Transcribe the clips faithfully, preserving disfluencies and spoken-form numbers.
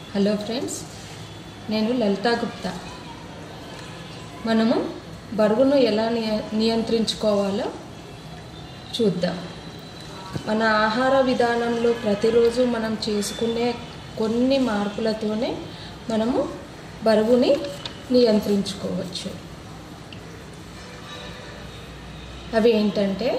Hello friends, నేను లలితా గుప్తా. మనము బరువును ఎలా నియంత్రించుకోవాలో చూద్దాం. మన ఆహార విధానంలో ప్రతిరోజు మనం చేసుకునే కొన్ని మార్పులతోనే మనము బరువుని నియంత్రించుకోవచ్చు. అవి ఏంటంటే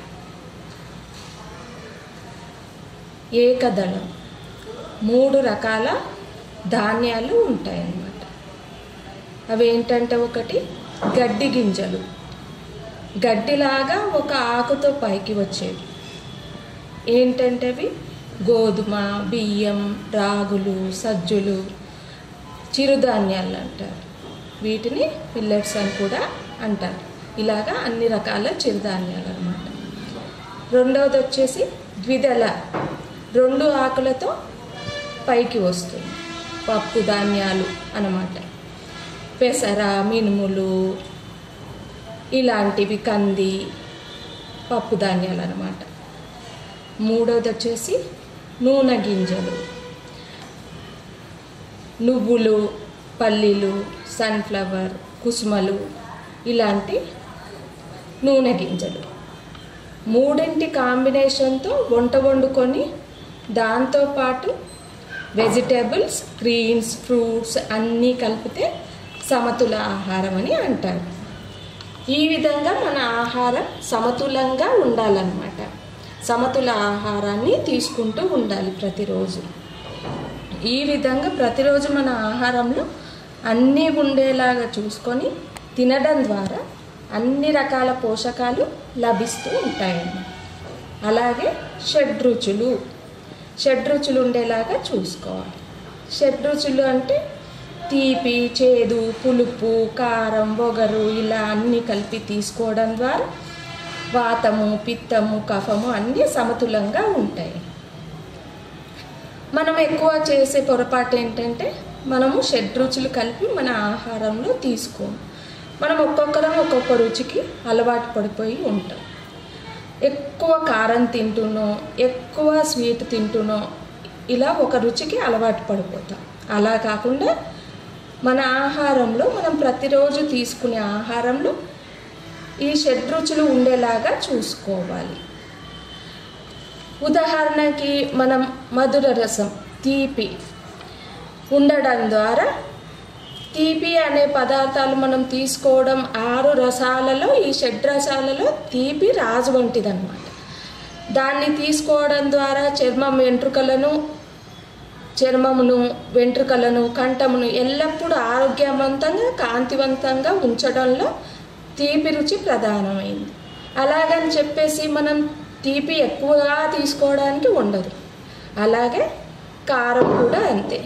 ఏకదళం, మూడు రకాల ధాన్యాలు ఉంటాయన్నమాట. అవి ఏంటంటే ఒకటి గడ్డి గింజలు, గడ్డిలాగా ఒక ఆకుతో పైకి వచ్చేవి. ఏంటంటే అవి గోధుమ, బియ్యం, రాగులు, సజ్జులు, చిరుధాన్యాలు అంటారు. వీటిని మిల్లెట్స్ అని కూడా అంటారు. ఇలాగా అన్ని రకాల చిరుధాన్యాలు అన్నమాట. రెండవది వచ్చేసి ద్విదళ, రెండు ఆకులతో పైకి వస్తుంది, పప్పు ధాన్యాలు అన్నమాట. పెసర, మినుములు ఇలాంటివి, కంది, పప్పు ధాన్యాలు అన్నమాట. మూడవది వచ్చేసి నూనె గింజలు, నువ్వులు, పల్లీలు, సన్ఫ్లవర్, కుసుమలు ఇలాంటి నూనె గింజలు. మూడింటి కాంబినేషన్తో వంట వండుకొని దాంతోపాటు వెజిటేబుల్స్, గ్రీన్స్, ఫ్రూట్స్ అన్నీ కలిపితే సమతుల ఆహారం అని అంటారు. ఈ విధంగా మన ఆహారం సమతులంగా ఉండాలన్నమాట. సమతుల ఆహారాన్ని తీసుకుంటూ ఉండాలి ప్రతిరోజు. ఈ విధంగా ప్రతిరోజు మన ఆహారంలో అన్నీ ఉండేలాగా చూసుకొని తినడం ద్వారా అన్ని రకాల పోషకాలు లభిస్తూ ఉంటాయన్నమాట. అలాగే షడ్రుచులు షడ్రుచులు ఉండేలాగా చూసుకోవాలి. షడ్రుచులు అంటే తీపి, చేదు, పులుపు, కారం, వగరు ఇలా అన్నీ కలిపి తీసుకోవడం ద్వారా వాతము, పిత్తము, కఫము అన్నీ సమతులంగా ఉంటాయి. మనం ఎక్కువ చేసే పొరపాటు ఏంటంటే మనము షడ్రుచులు కలిపి మన ఆహారంలో తీసుకోము. మనం ఒక్కొక్కరం ఒక్కొక్క రుచికి అలవాటు పడిపోయి ఉంటాం. ఎక్కువ కారం తింటునో, ఎక్కువ స్వీట్ తింటునో ఇలా ఒక రుచికి అలవాటు పడిపోతాం. అలా కాకుండా మన ఆహారంలో మనం ప్రతిరోజు తీసుకునే ఆహారంలో ఈ షడ్రుచులు ఉండేలాగా చూసుకోవాలి. ఉదాహరణకి మనం మధుర రసం, తీపి ఉండడం ద్వారా తీపి అనే పదార్థాలు మనం తీసుకోవడం, ఆరు రసాలలో ఈ షడ్రసాలలో తీపి రాజు వంటిదన్నమాట. దాన్ని తీసుకోవడం ద్వారా చర్మం వెంట్రుకలను చర్మమును వెంట్రుకలను కంఠమును ఎల్లప్పుడూ ఆరోగ్యవంతంగా, కాంతివంతంగా ఉంచడంలో తీపి రుచి ప్రధానమైంది. అలాగని చెప్పేసి మనం తీపి ఎక్కువగా తీసుకోవడానికి ఉండదు. అలాగే కారం కూడా అంతే.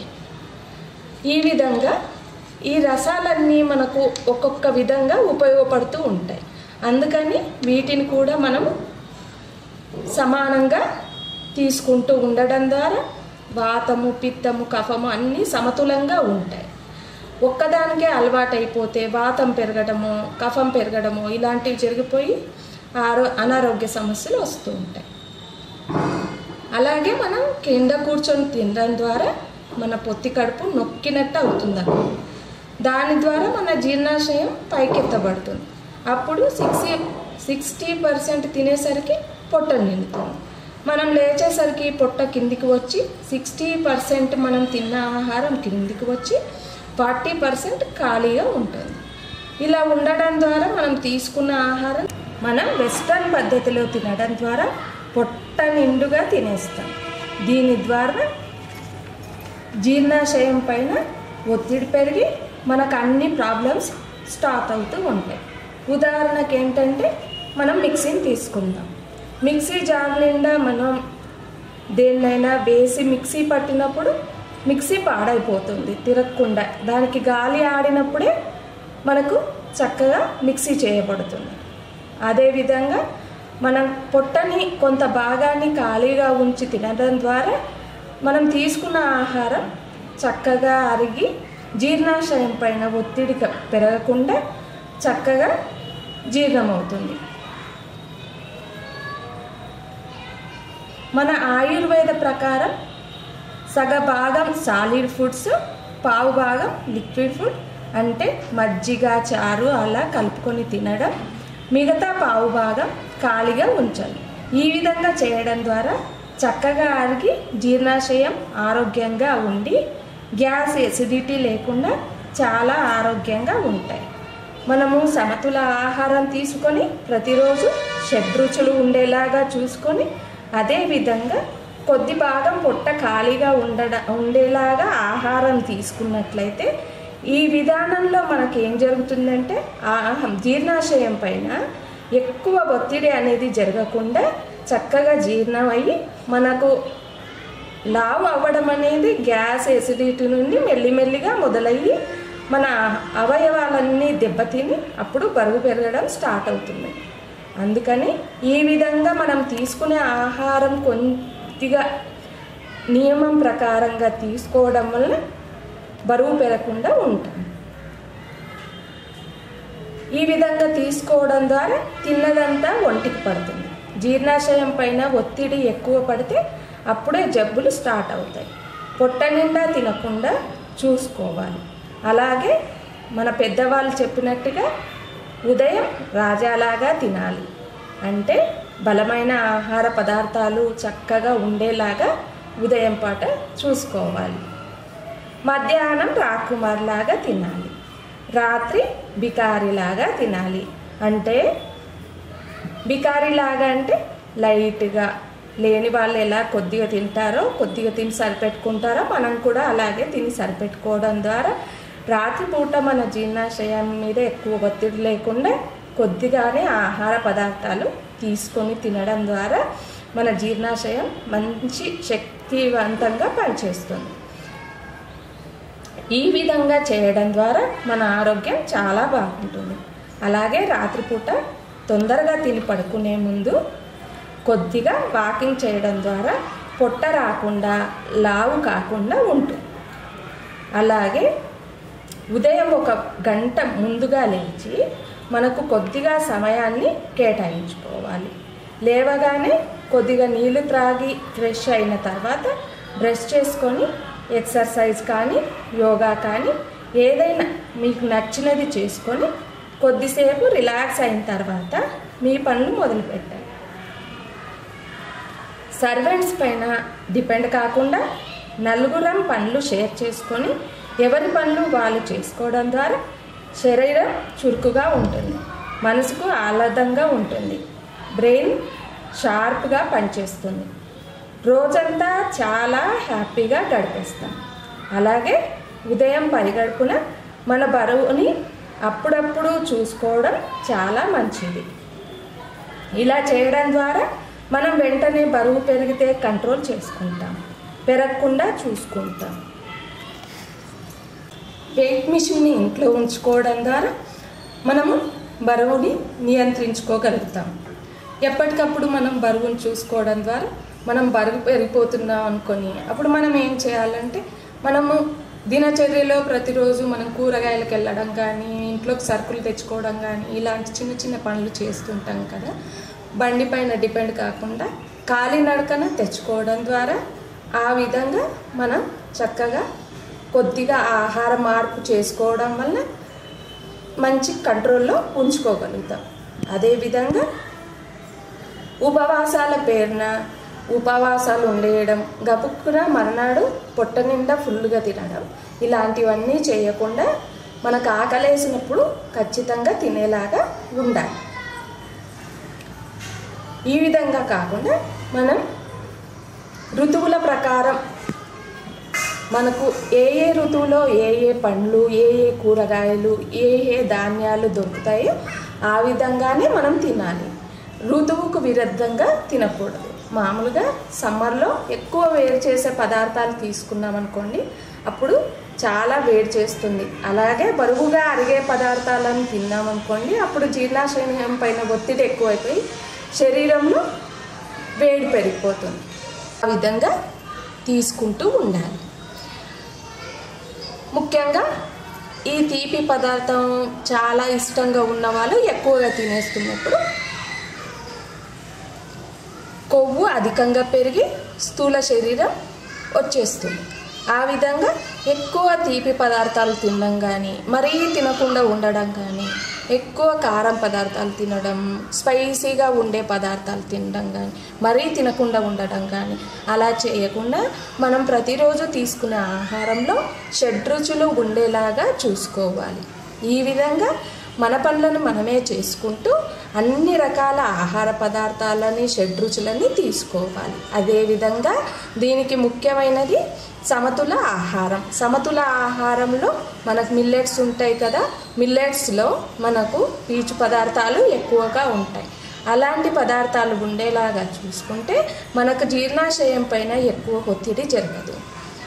ఈ విధంగా ఈ రసాలన్నీ మనకు ఒక్కొక్క విధంగా ఉపయోగపడుతూ ఉంటాయి. అందుకని వీటిని కూడా మనము సమానంగా తీసుకుంటూ ఉండడం ద్వారా వాతము, పిత్తము, కఫము అన్నీ సమతులంగా ఉంటాయి. ఒక్కదానికే అలవాటైపోతే వాతం పెరగడము, కఫం పెరగడము ఇలాంటివి జరిగిపోయి ఆరో అనారోగ్య సమస్యలు వస్తూ ఉంటాయి. అలాగే మనం కింద కూర్చొని తినడం ద్వారా మన పొత్తి కడుపు నొక్కినట్టు అవుతుందన్నమాట. దాని ద్వారా మన జీర్ణాశయం పైకెత్తబడుతుంది. అప్పుడు సిక్స్టీ సిక్స్టీ పర్సెంట్ తినేసరికి పొట్ట నిండుతుంది. మనం లేచేసరికి పొట్ట కిందికి వచ్చి సిక్స్టీ పర్సెంట్ మనం తిన్న ఆహారం కిందికి వచ్చి ఫార్టీ పర్సెంట్ ఖాళీగా ఉంటుంది. ఇలా ఉండడం ద్వారా మనం తీసుకున్న ఆహారం మనం వెస్ట్రన్ పద్ధతిలో తినడం ద్వారా పొట్ట నిండుగా తినేస్తాం. దీని ద్వారా జీర్ణాశయం పైన ఒత్తిడి పెరిగి మనకు అన్ని ప్రాబ్లమ్స్ స్టార్ట్ అవుతూ ఉంటాయి. ఉదాహరణకి ఏంటంటే మనం మిక్సీని తీసుకుందాం. మిక్సీ జార్ నిండా మనం దేన్నైనా వేసి మిక్సీ పట్టినప్పుడు మిక్సీ పాడైపోతుంది తిరగకుండా. దానికి గాలి ఆడినప్పుడే మనకు చక్కగా మిక్సీ చేయబడుతుంది. అదేవిధంగా మనం పొట్టని కొంత భాగాన్ని ఖాళీగా ఉంచి తినడం ద్వారా మనం తీసుకున్న ఆహారం చక్కగా అరిగి జీర్ణాశయం పైన ఒత్తిడి పెరగకుండా చక్కగా జీర్ణమవుతుంది. మన ఆయుర్వేద ప్రకారం సగ భాగం సాలిడ్ ఫుడ్స్, పావు భాగం లిక్విడ్ ఫుడ్ అంటే మజ్జిగ, చారు అలా కలుపుకొని తినడం, మిగతా పావు భాగం ఖాళీగా ఉంచాలి. ఈ విధంగా చేయడం ద్వారా చక్కగా అరిగి జీర్ణాశయం ఆరోగ్యంగా ఉండి గ్యాస్, ఎసిడిటీ లేకుండా చాలా ఆరోగ్యంగా ఉంటాయి. మనము సమతుల ఆహారం తీసుకొని ప్రతిరోజు షడ్రుచులు ఉండేలాగా చూసుకొని అదేవిధంగా కొద్ది భాగం పొట్ట ఖాళీగా ఉండడ ఉండేలాగా ఆహారం తీసుకున్నట్లయితే ఈ విధానంలో మనకి ఏం జరుగుతుందంటే ఆహం జీర్ణాశయం పైన ఎక్కువ ఒత్తిడి అనేది జరగకుండా చక్కగా జీర్ణం అయ్యి మనకు లావు అవ్వడం అనేది గ్యాస్, ఎసిడిటీ నుండి మెల్లిమెల్లిగా మొదలయ్యి మన అవయవాలన్నీ దెబ్బతిని అప్పుడు బరువు పెరగడం స్టార్ట్ అవుతుంది. అందుకని ఈ విధంగా మనం తీసుకునే ఆహారం కొద్దిగా నియమం ప్రకారంగా తీసుకోవడం వల్ల బరువు పెరగకుండా ఉంటుంది. ఈ విధంగా తీసుకోవడం ద్వారా తిన్నదంతా ఒంటికి పడుతుంది. జీర్ణాశయం పైన ఒత్తిడి ఎక్కువ పడితే అప్పుడే జబ్బులు స్టార్ట్ అవుతాయి. పొట్ట నిండా తినకుండా చూసుకోవాలి. అలాగే మన పెద్దవాళ్ళు చెప్పినట్టుగా ఉదయం రాజాలాగా తినాలి. అంటే బలమైన ఆహార పదార్థాలు చక్కగా ఉండేలాగా ఉదయం పూట చూసుకోవాలి. మధ్యాహ్నం రాకుమార్లాగా తినాలి. రాత్రి బికారిలాగా తినాలి. అంటే బికారిలాగా అంటే లైట్గా, లేని వాళ్ళు ఎలా కొద్దిగా తింటారో కొద్దిగా తిని సరిపెట్టుకుంటారో మనం కూడా అలాగే తిని సరిపెట్టుకోవడం ద్వారా రాత్రిపూట మన జీర్ణాశయం మీద ఎక్కువ ఒత్తిడి లేకుండా కొద్దిగానే ఆహార పదార్థాలు తీసుకొని తినడం ద్వారా మన జీర్ణాశయం మంచి శక్తివంతంగా పనిచేస్తుంది. ఈ విధంగా చేయడం ద్వారా మన ఆరోగ్యం చాలా బాగుంటుంది. అలాగే రాత్రిపూట తొందరగా తిని పడుకునే ముందు కొద్దిగా వాకింగ్ చేయడం ద్వారా పొట్ట రాకుండా, లావు కాకుండా ఉంటుంది. అలాగే ఉదయం ఒక గంట ముందుగా లేచి మనకు కొద్దిగా సమయాన్ని కేటాయించుకోవాలి. లేవగానే కొద్దిగా నీళ్లు త్రాగి ఫ్రెష్ అయిన తర్వాత బ్రష్ చేసుకొని ఎక్సర్సైజ్ కానీ, యోగా కానీ ఏదైనా మీకు నచ్చినది చేసుకొని కొద్దిసేపు రిలాక్స్ అయిన తర్వాత మీ పనులు మొదలుపెట్టాలి. సర్వెంట్స్ పైన డిపెండ్ కాకుండా నలుగురం పనులు షేర్ చేసుకొని ఎవరి పనులు వాళ్ళు చేసుకోవడం ద్వారా శరీరం చురుకుగా ఉంటుంది, మనసుకు ఆహ్లాదంగా ఉంటుంది, బ్రెయిన్ షార్ప్గా పనిచేస్తుంది, రోజంతా చాలా హ్యాపీగా గడిపేస్తాం. అలాగే ఉదయం పరిగడుపున మన బరువుని అప్పుడప్పుడు చూసుకోవడం చాలా మంచిది. ఇలా చేయడం ద్వారా మనం వెంటనే బరువు పెరిగితే కంట్రోల్ చేసుకుంటాం, పెరగకుండా చూసుకుంటాం. వెయిట్ మిషన్ని ఇంట్లో ఉంచుకోవడం ద్వారా మనము బరువుని నియంత్రించుకోగలుగుతాం. ఎప్పటికప్పుడు మనం బరువుని చూసుకోవడం ద్వారా మనం బరువు పెరిగిపోతున్నాం అనుకొని అప్పుడు మనం ఏం చేయాలంటే మనము దినచర్యలో ప్రతిరోజు మనం కూరగాయలకు వెళ్ళడం కానీ, ఇంట్లోకి సరుకులు తెచ్చుకోవడం కానీ ఇలాంటి చిన్న చిన్న పనులు చేస్తుంటాం కదా. బండి పైన డిపెండ్ కాకుండా కాలినడకన తెచ్చుకోవడం ద్వారా ఆ విధంగా మనం చక్కగా కొద్దిగా ఆహార మార్పు చేసుకోవడం వల్ల మంచి కంట్రోల్లో ఉంచుకోగలుగుతాం. అదేవిధంగా ఉపవాసాల పేరున ఉపవాసాలు ఉండేయడం, గబుక్కున మర్నాడు పొట్ట నిండా ఫుల్గా తినడం ఇలాంటివన్నీ చేయకుండా మనకు ఆకలేసినప్పుడు ఖచ్చితంగా తినేలాగా ఉండాలి. ఈ విధంగా కాకుండా మనం ఋతువుల ప్రకారం మనకు ఏ ఏ ఋతువులో ఏ ఏ పండ్లు, ఏ ఏ కూరగాయలు, ఏ ఏ ధాన్యాలు దొరుకుతాయో ఆ విధంగానే మనం తినాలి. ఋతువుకు విరుద్ధంగా తినకూడదు. మామూలుగా సమ్మర్లో ఎక్కువ వేడి చేసే పదార్థాలు తీసుకున్నాం అనుకోండి, అప్పుడు చాలా వేడి చేస్తుంది. అలాగే బరువుగా అరిగే పదార్థాలను తిన్నామనుకోండి, అప్పుడు జీర్ణాశయం పైన ఒత్తిడి ఎక్కువైపోయి శరీరంలో వేడి పెరిగిపోతుంది. ఆ విధంగా తీసుకుంటూ ఉండాలి. ముఖ్యంగా ఈ తీపి పదార్థం చాలా ఇష్టంగా ఉన్న వాళ్ళు ఎక్కువగా తినేస్తున్నప్పుడు కొవ్వు అధికంగా పెరిగి స్థూల శరీరం వచ్చేస్తుంది. ఆ విధంగా ఎక్కువ తీపి పదార్థాలు తినడం కానీ, మరీ తినకుండా ఉండడం కానీ, ఎక్కువ కారం పదార్థాలు తినడం, స్పైసీగా ఉండే పదార్థాలు తినడం కానీ, మరీ తినకుండా ఉండడం కానీ అలా చేయకుండా మనం ప్రతిరోజు తీసుకునే ఆహారంలో షడ్రుచులు ఉండేలాగా చూసుకోవాలి. ఈ విధంగా మన పనులను మనమే చేసుకుంటూ అన్ని రకాల ఆహార పదార్థాలని షడ్రుచులని తీసుకోవాలి. అదేవిధంగా దీనికి ముఖ్యమైనది సమతుల ఆహారం. సమతుల ఆహారంలో మనకు మిల్లెట్స్ ఉంటాయి కదా, మిల్లెట్స్లో మనకు పీచు పదార్థాలు ఎక్కువగా ఉంటాయి. అలాంటి పదార్థాలు ఉండేలాగా చూసుకుంటే మనకు జీర్ణాశయం పైన ఎక్కువ ఒత్తిడి జరగదు.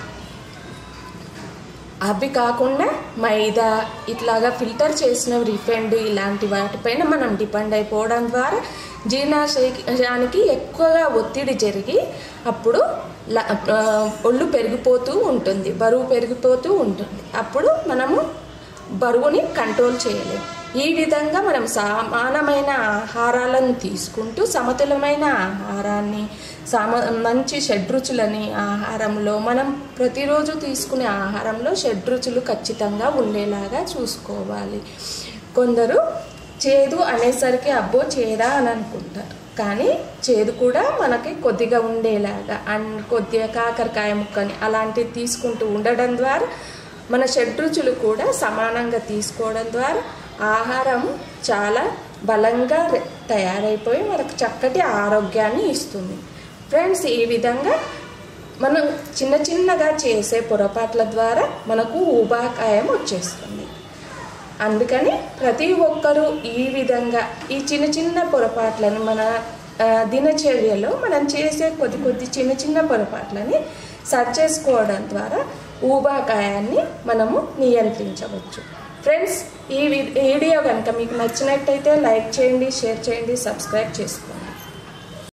అవి కాకుండా మైదా ఇట్లాగా ఫిల్టర్ చేసిన రిఫైండ్ ఇలాంటి వాటిపైన మనం డిపెండ్ అయిపోవడం ద్వారా జీర్ణాశయానికి ఎక్కువగా ఒత్తిడి జరిగి అప్పుడు ఒళ్ళు పెరిగిపోతూ ఉంటుంది, బరువు పెరిగిపోతూ ఉంటుంది. అప్పుడు మనము బరువుని కంట్రోల్ చేయలేము. ఈ విధంగా మనం సమానమైన ఆహారాలను తీసుకుంటూ సమతులమైన ఆహారాన్ని, సమ మంచి షడ్రుచులని ఆహారంలో మనం ప్రతిరోజు తీసుకునే ఆహారంలో షడ్రుచులు ఖచ్చితంగా ఉండేలాగా చూసుకోవాలి. కొందరు చేదు అనేసరికి అబ్బో చేదా అని అనుకుంటారు, కానీ చేదు కూడా మనకి కొద్దిగా ఉండేలాగా అండ్ కొద్దిగా కాకరకాయ ముక్కని అలాంటివి తీసుకుంటూ ఉండడం ద్వారా మన షడ్రుచులు కూడా సమానంగా తీసుకోవడం ద్వారా ఆహారం చాలా బలంగా తయారైపోయి మనకు చక్కటి ఆరోగ్యాన్ని ఇస్తుంది. ఫ్రెండ్స్, ఈ విధంగా మనం చిన్న చిన్నగా చేసే పొరపాట్ల ద్వారా మనకు ఊబకాయం వచ్చేస్తుంది. అందుకని ప్రతి ఒక్కరూ ఈ విధంగా ఈ చిన్న చిన్న పొరపాట్లను మన దినచర్యలో మనం చేసే కొద్ది కొద్ది చిన్న చిన్న పొరపాట్లని సరి చేసుకోవడం ద్వారా ఊబకాయాన్ని మనము నియంత్రించవచ్చు. ఫ్రెండ్స్, ఈ వీడియో కనుక మీకు నచ్చినట్టయితే లైక్ చేయండి, షేర్ చేయండి, సబ్స్క్రైబ్ చేసుకోండి.